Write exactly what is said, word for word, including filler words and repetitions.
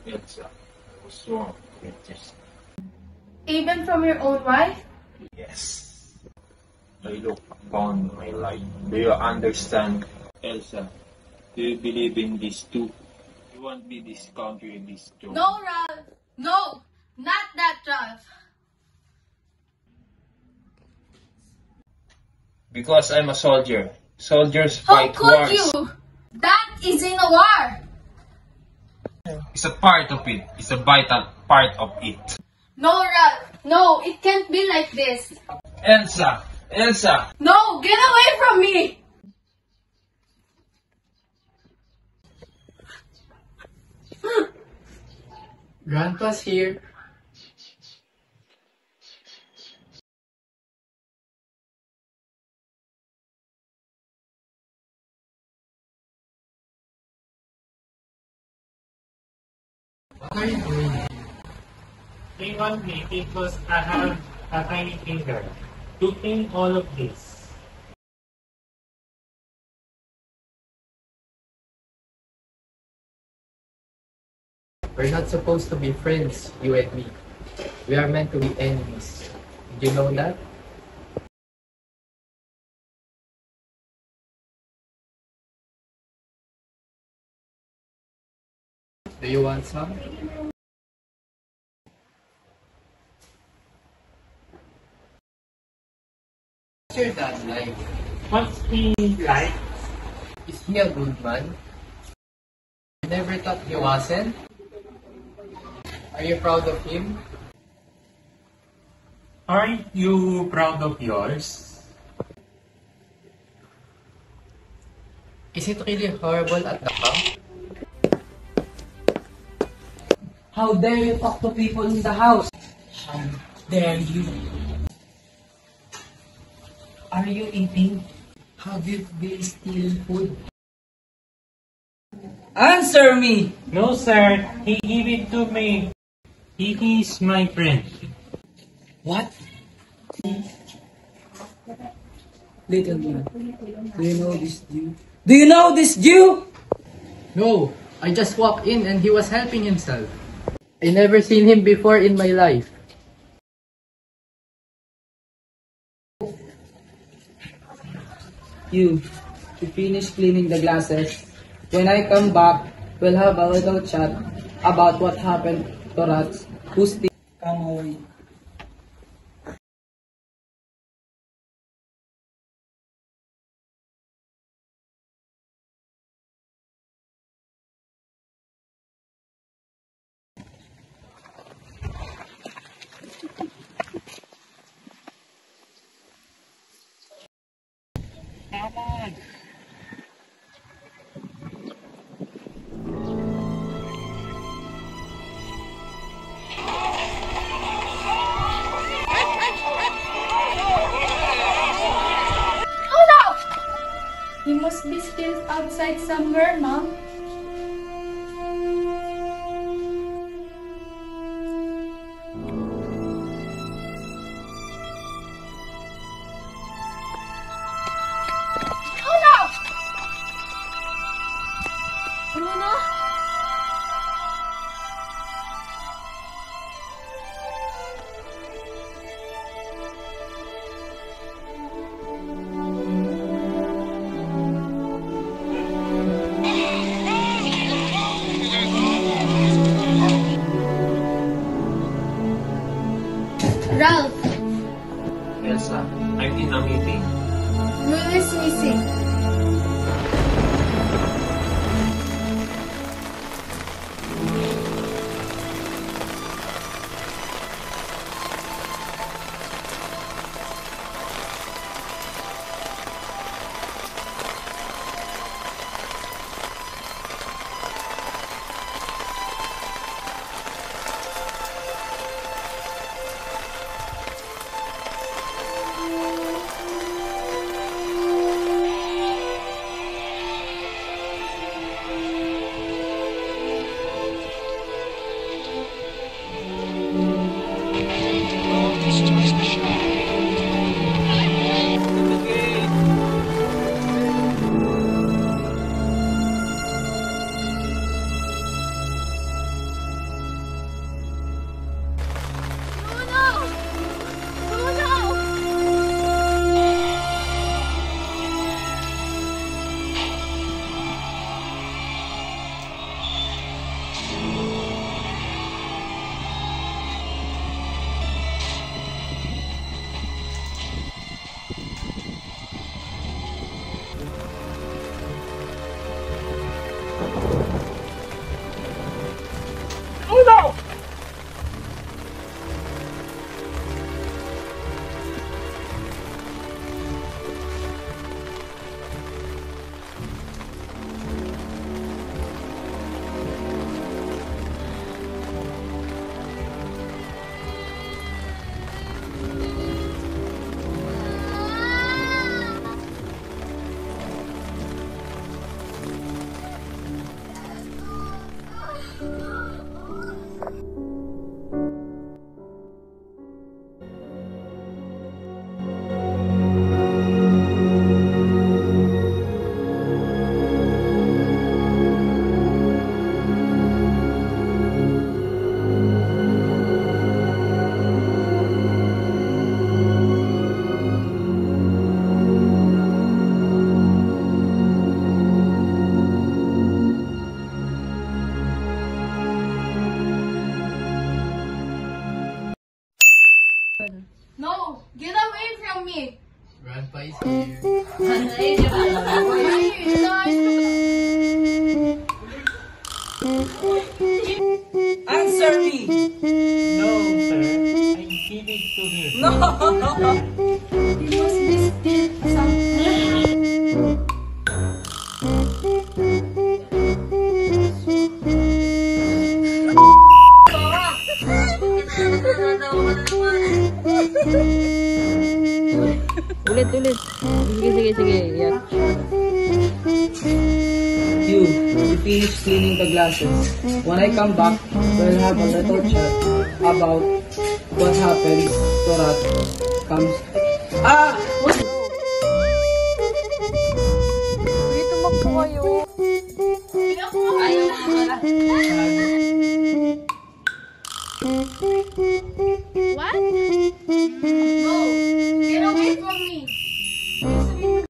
Elsa, I was wrong with this. Even from your own wife? Yes. I look upon my life. Do you understand? Elsa, do you believe in this too? You want me this country in this too? No, Ralph. No, not that, Ralph. Because I'm a soldier. Soldiers How fight could wars. you? That is in a war. It's a part of it. It's a vital part of it. No, Ralph. No, it can't be like this. Elsa! Elsa! No, get away from me. Grandpa's here. What are you doing? They want me because I have a tiny finger to clean all of this. We're not supposed to be friends, you and me. We are meant to be enemies. Did you know that? Do you want some? What's your dad like? What's he like? Is he a good man? I never thought he wasn't. Are you proud of him? Aren't you proud of yours? Is it really horrible at the camp? How dare you talk to people in the house? How dare you? Are you eating? Have you been stealing food? Answer me! No, sir. He gave it to me. He is my friend. What? Little man, do you know this Jew? Do you know this Jew? No, I just walked in and he was helping himself. I never seen him before in my life. You, to finish cleaning the glasses. When I come back, we'll have a little chat about what happened to rats who steal. Come away. Oh no! He must be still outside somewhere, Mom. Oh no! Bruno? Ralph, Elsa, I'm in a meeting. Will is missing. Answer me! No, sir. I needed to hear. No! You must be still something. Ulit, ulit. Sige, sige, sige. Yan. You, you finish cleaning the glasses. When I come back, we'll have a little chat about what happened to Rat comes. Ah! What?